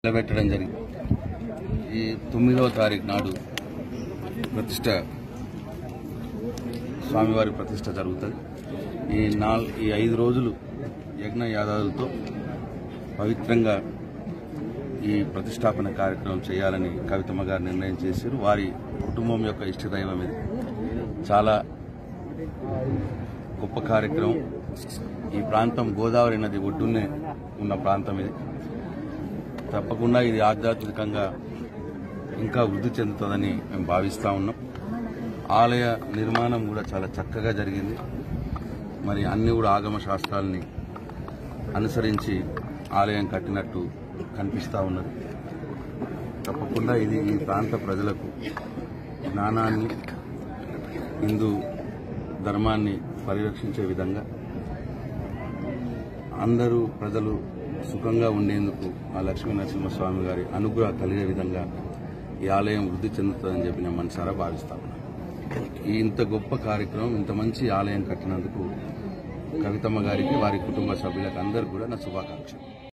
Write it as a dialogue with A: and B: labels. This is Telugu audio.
A: నిలబెట్టడం జరిగింది. ఈ 9వ తారీఖు నాడు ప్రతిష్ట స్వామివారి ప్రతిష్ట జరుగుతుంది. ఈ 5 రోజులు యజ్ఞ యాగాదులతో పవిత్రంగా ఈ ప్రతిష్టాపన కార్యక్రమం చేయాలని కవితమ్మ గారు నిర్ణయం చేశారు. వారి కుటుంబం యొక్క ఇష్టదైవం ఇది. చాలా గొప్ప కార్యక్రమం. ఈ ప్రాంతం గోదావరి నది ఒడ్డునే ఉన్న ప్రాంతం ఇది. తప్పకుండా ఇది ఆధ్యాత్మికంగా ఇంకా వృద్ధి చెందుతుందని మేము భావిస్తూ ఉన్నాం. ఆలయ నిర్మాణం కూడా చాలా చక్కగా జరిగింది. మరి అన్ని కూడా ఆగమ శాస్త్రాలని అనుసరించి ఆలయం కట్టినట్టు కనిపిస్తూ ఉన్నది. తప్పకుండా ఇది ఈ ప్రాంత ప్రజలకు జ్ఞానాన్ని, హిందూ ధర్మాన్ని పరిరక్షించే విధంగా అందరూ ప్రజలు సుఖంగా ఉండేందుకు ఆ లక్ష్మీనరసింహస్వామి గారి అనుగ్రహం కలిగే విధంగా ఈ ఆలయం వృద్ధి చెందుతుందని చెప్పి నేను మనసారా భావిస్తా ఉన్నాను. ఇంత గొప్ప కార్యక్రమం, ఇంత మంచి ఆలయం కట్టినందుకు కవితమ్మ గారికి, వారి కుటుంబ సభ్యులకు అందరికీ కూడా నా శుభాకాంక్షలు.